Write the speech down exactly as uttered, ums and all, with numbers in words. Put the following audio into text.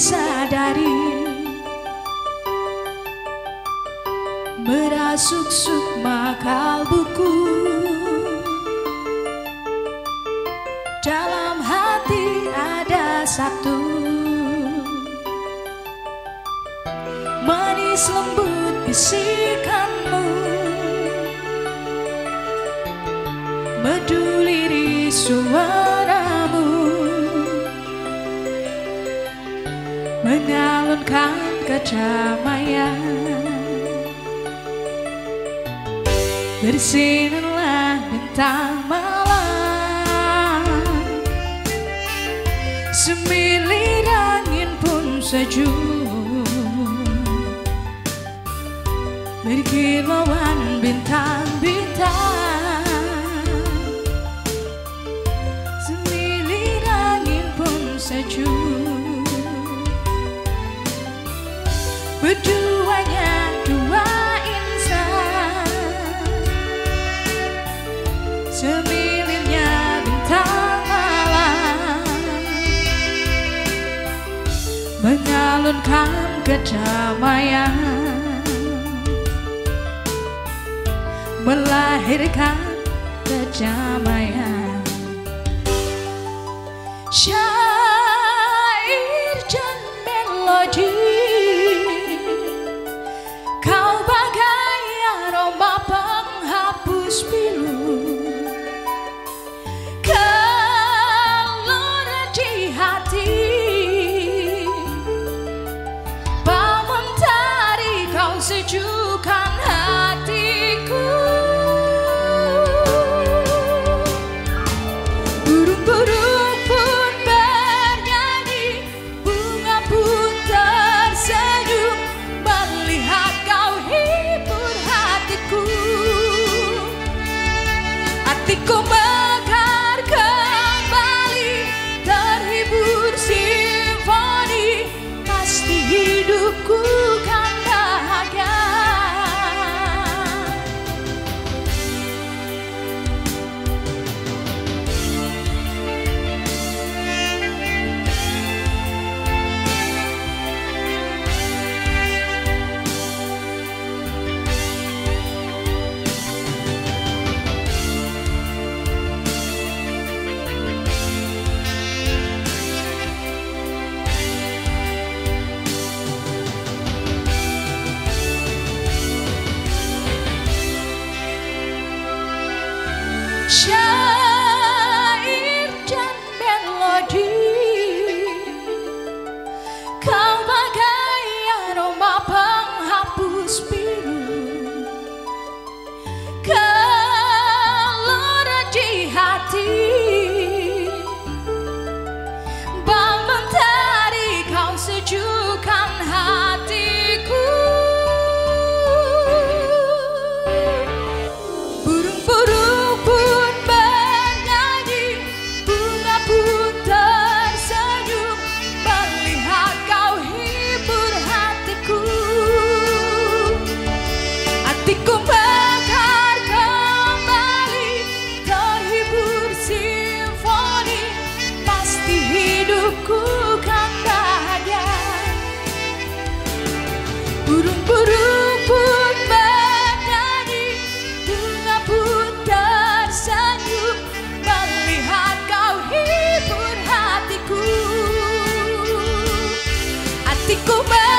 disadari, merasuk sukma kalbuku. Dalam hati ada satu, manis lembut bisikanmu, merdu liris suaramu, mengalunkan kedamaian. Bersinarlah bintang malam, semilir angin pun sejuk, berkilauan bintang-bintang, semilir angin pun sejuk. Berduanya dua insan, semilirnya bintang malam, mengalunkan kedamaian, melahirkan kedamaian. Syair dan melodi, kau bagai aroma penghapus pilu, gelora di hati. Pak Mentari, kau sejukkan hatiku. Burung-burung pun bernyanyi, bunga pun tersenyum, melihat kau hibur hatiku. Hatiku mekar kembali, terhibur simfoni, pasti hidupku kan bahagia. Syair dan melodi, kau bagai aroma penghapus biru, gelora di hati. Bang Mentari, kau sejukkan hatiku. Burung-burung pun bernyanyi, bunga pun tersenyum, melihat kau hibur hatiku. Hatiku mekar kembali, terhibur simfoni, pasti hidupku kan bahagia. Burung-burung pun bernyanyi, bunga pun tersenyum, melihat kau hibur hatiku. Hatiku